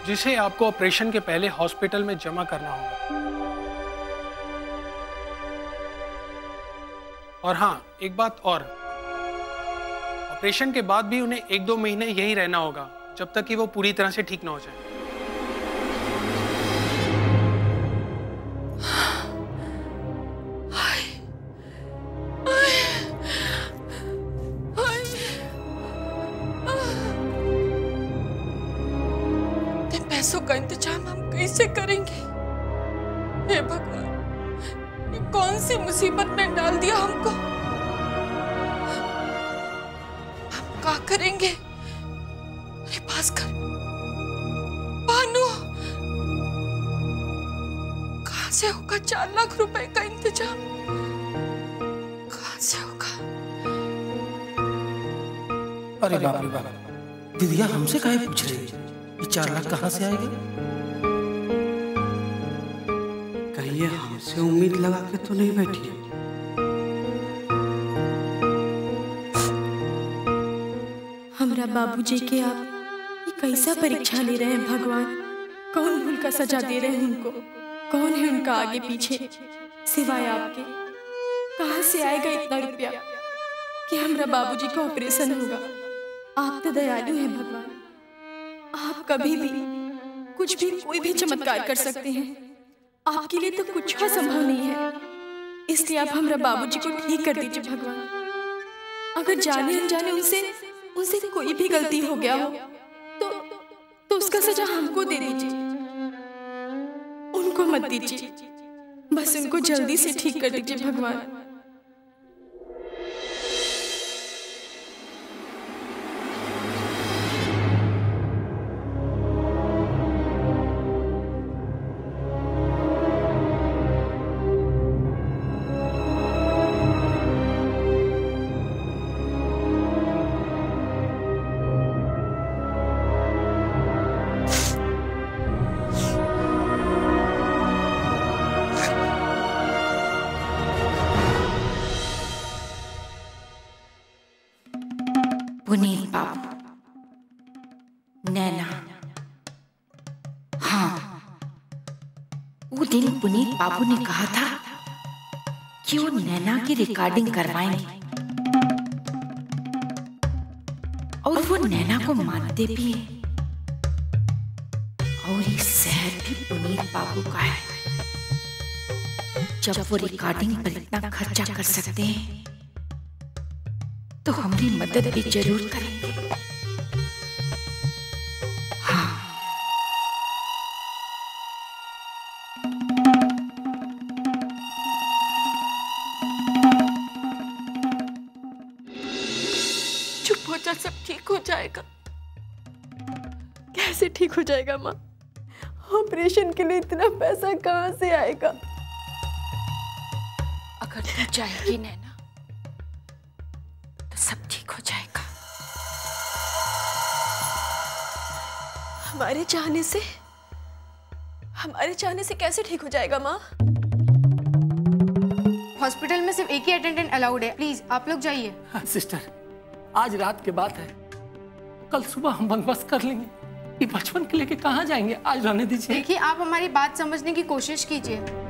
जिसे आपको ऑपरेशन के पहले हॉस्पिटल में जमा करना होगा। और हाँ, एक बात और, ऑपरेशन के बाद भी उन्हें 1-2 महीने यहीं रहना होगा जब तक कि वो पूरी तरह से ठीक ना हो जाए। पैसों का इंतजाम हम कैसे करेंगे? हे भगवान, ये कौन सी मुसीबत में डाल दिया हमको? हम क्या करेंगे? अरे भास्कर, भानु, कहां से होगा 4 लाख रुपए का इंतजाम? कहां से होगा? अरे बाप रे बाप, दीदिया हमसे काहे पूछ रही है? ये 4 लाख कहाँ से आएगा? कहीं ये हमसे उम्मीद लगा के तो नहीं बैठी है? हमरा बाबूजी के आप ये कैसा परीक्षा ले रहे हैं भगवान? कौन भूल का सजा दे रहे हैं उनको? कौन है उनका आगे पीछे सिवाय आपके? कहाँ से आएगा इतना रुपया कि हमरा बाबूजी का ऑपरेशन होगा? आप तो दयालु हैं भगवान, आप कभी भी कुछ भी कोई भी चमत्कार कर सकते हैं। आपके लिए तो कुछ असंभव नहीं है, इसलिए आप हमरा बाबूजी को ठीक कर दीजिए भगवान। अगर जाने अनजाने उनसे कोई भी गलती हो गया हो तो उसका सजा हमको दे दीजिए, उनको मत दीजिए। बस उनको जल्दी से ठीक कर दीजिए भगवान। पुनीत बाबू, नैना, हाँ, वो दिन पुनीत बाबू ने कहा था कि वो नैना की रिकॉर्डिंग करवाएंगे और वो नैना को मानते भी हैं। और ये शहर भी पुनीत बाबू का है। जब वो रिकॉर्डिंग पर इतना खर्चा कर सकते हैं तो हमारी मदद भी जरूर करेंगे। हाँ, चुप हो जा, सब ठीक हो जाएगा। कैसे ठीक हो जाएगा माँ? ऑपरेशन के लिए इतना पैसा कहाँ से आएगा? अगर तू चाहेगी नैना तो सब ठीक हो जाएगा। हमारे चाहने से कैसे ठीक हो जाएगा माँ? हॉस्पिटल में सिर्फ एक ही अटेंडेंट अलाउड है, प्लीज आप लोग जाइए। हाँ, सिस्टर, आज रात के बात है, कल सुबह हम बंदोबस्त कर लेंगे। ये बचपन के लेके कहाँ जाएंगे? आज रहने दीजिए। देखिए, आप हमारी बात समझने की कोशिश कीजिए।